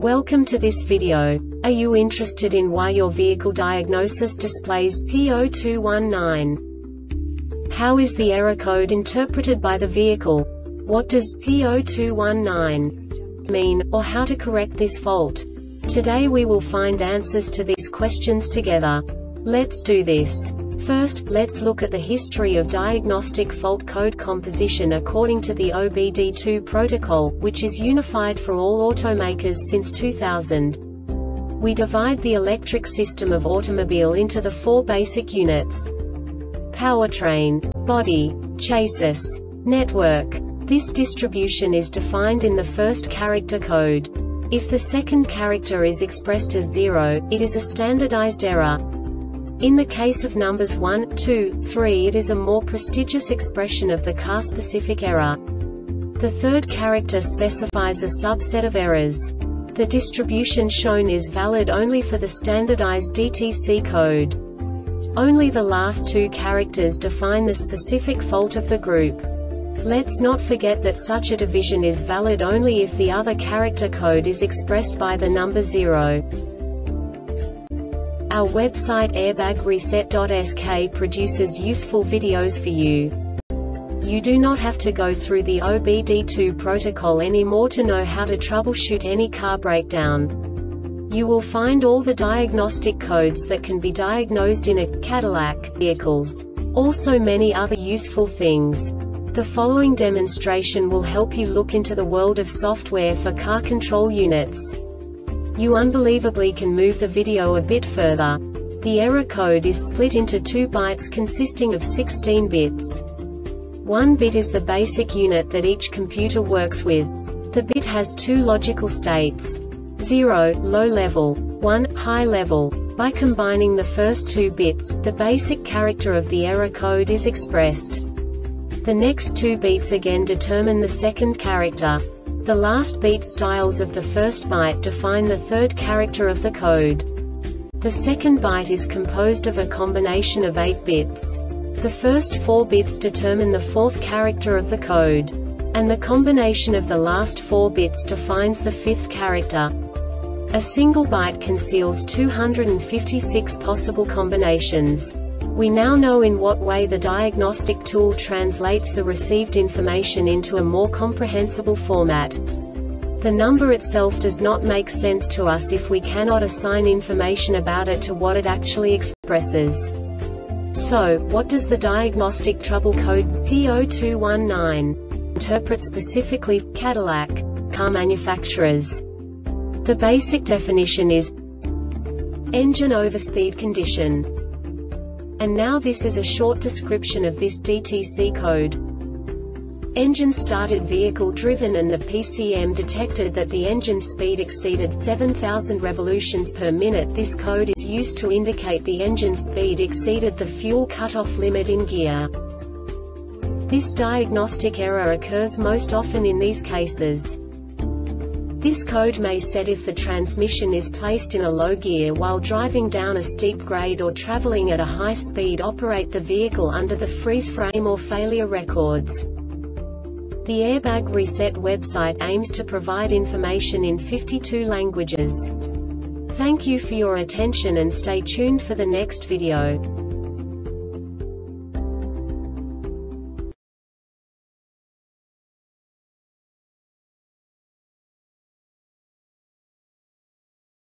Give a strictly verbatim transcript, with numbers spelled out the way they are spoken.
Welcome to this video. Are you interested in why your vehicle diagnosis displays P zero two one nine? How is the error code interpreted by the vehicle? What does P zero two one nine mean, or how to correct this fault? Today we will find answers to these questions together. Let's do this. First, let's look at the history of diagnostic fault code composition according to the O B D two protocol, which is unified for all automakers since two thousand. We divide the electric system of automobile into the four basic units: powertrain, body, chassis, network. This distribution is defined in the first character code. If the second character is expressed as zero, it is a standardized error. In the case of numbers one, two, three, it is a more prestigious expression of the car-specific error. The third character specifies a subset of errors. The distribution shown is valid only for the standardized D T C code. Only the last two characters define the specific fault of the group. Let's not forget that such a division is valid only if the other character code is expressed by the number zero. Our website airbag reset dot S K produces useful videos for you. You do not have to go through the O B D two protocol anymore to know how to troubleshoot any car breakdown. You will find all the diagnostic codes that can be diagnosed in a Cadillac vehicles. Also many other useful things. The following demonstration will help you look into the world of software for car control units. You unbelievably can move the video a bit further. The error code is split into two bytes consisting of sixteen bits. One bit is the basic unit that each computer works with. The bit has two logical states: zero, low level, one, high level. By combining the first two bits, the basic character of the error code is expressed. The next two bits again determine the second character. The last beat styles of the first byte define the third character of the code. The second byte is composed of a combination of eight bits. The first four bits determine the fourth character of the code. And the combination of the last four bits defines the fifth character. A single byte conceals two hundred fifty-six possible combinations. We now know in what way the diagnostic tool translates the received information into a more comprehensible format. The number itself does not make sense to us if we cannot assign information about it to what it actually expresses. So, what does the diagnostic trouble code P zero two one nine interpret specifically for Cadillac car manufacturers? The basic definition is engine overspeed condition. And now this is a short description of this D T C code. Engine started vehicle driven and the P C M detected that the engine speed exceeded seven thousand revolutions per minute. This code is used to indicate the engine speed exceeded the fuel cutoff limit in gear. This diagnostic error occurs most often in these cases. This code may set if the transmission is placed in a low gear while driving down a steep grade or traveling at a high speed. Operate the vehicle under the freeze frame or failure records. The Airbag Reset website aims to provide information in fifty-two languages. Thank you for your attention and stay tuned for the next video.